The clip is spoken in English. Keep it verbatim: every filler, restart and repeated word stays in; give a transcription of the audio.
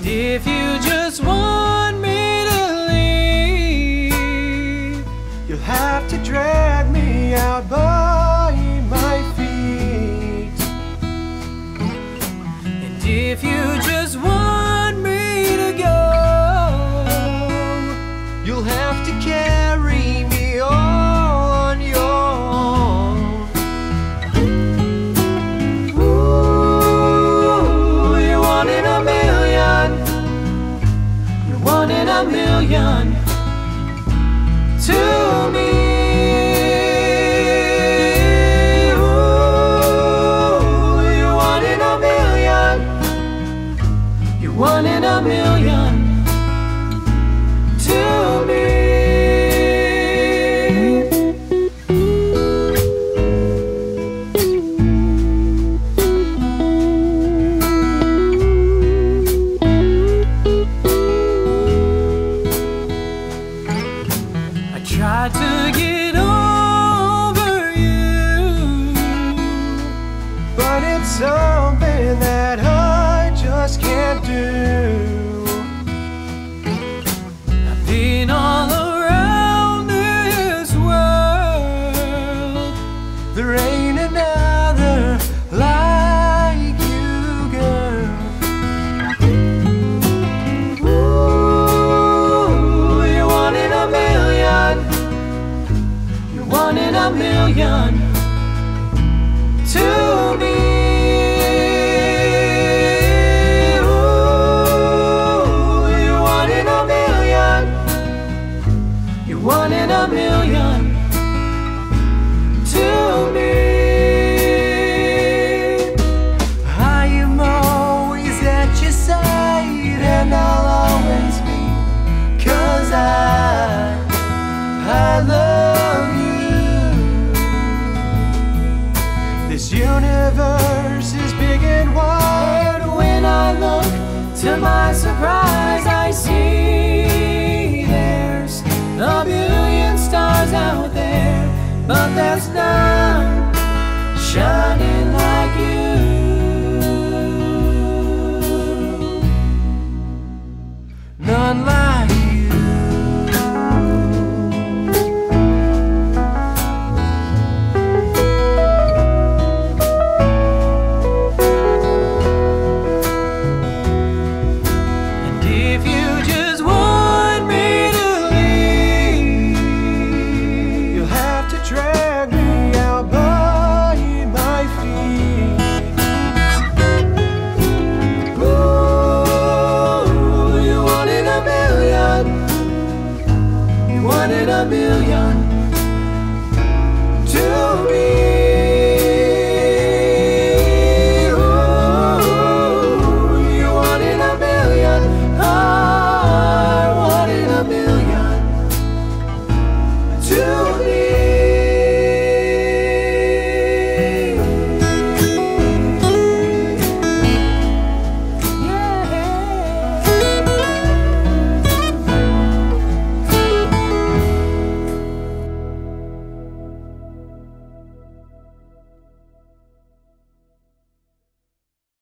if you just want me to leave, you'll have to drag me out by my feet. And if you just want me to go, you'll have to carry me all on your own. Ooh, you're one in a million. You're one in a million to me. Ooh, you're one in a million. You're one in a million to me. I tried to get over you, But it's something that I just can't do. I've been all around this world. There ain't another like you, girl. Ooh, you're one in a million. You're one in a million to me. Ooh, you're one in a million. You're one in a million to me. I am always at your side, and I'll always be, 'cause I, I love you. This universe is big and wide. When I look, to my surprise, I see there's a billion stars out there, but there's none shining like you. None like you. And if you just want me to leave, You'll have to drag me out by my feet. ooh, you're one in a million. You're one in a million.